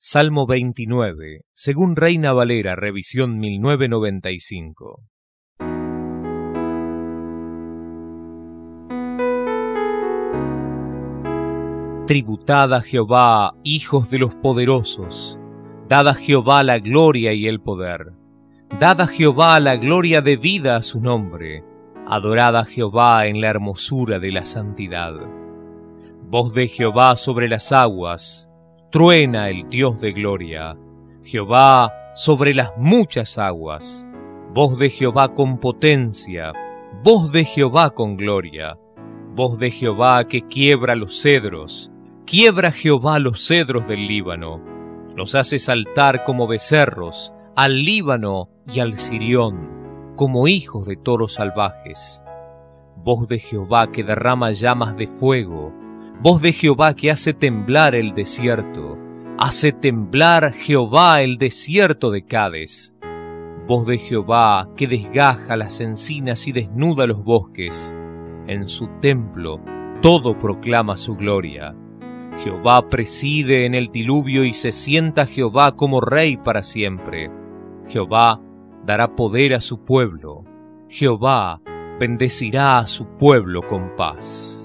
Salmo 29, según Reina Valera, revisión 1995. Tributad a Jehová, hijos de los poderosos, dad a Jehová la gloria y el poder. Dad a Jehová la gloria debida a su nombre, adorad a Jehová en la hermosura de la santidad. Voz de Jehová sobre las aguas, truena el Dios de gloria, Jehová sobre las muchas aguas. Voz de Jehová con potencia, voz de Jehová con gloria, voz de Jehová que quiebra los cedros, quiebra Jehová los cedros del Líbano, los hace saltar como becerros, al Líbano y al Sirión, como hijos de toros salvajes. Voz de Jehová que derrama llamas de fuego, voz de Jehová que hace temblar el desierto, hace temblar Jehová el desierto de Cades. Voz de Jehová que desgaja las encinas y desnuda los bosques. En su templo todo proclama su gloria. Jehová preside en el diluvio y se sienta Jehová como rey para siempre. Jehová dará poder a su pueblo. Jehová bendecirá a su pueblo con paz.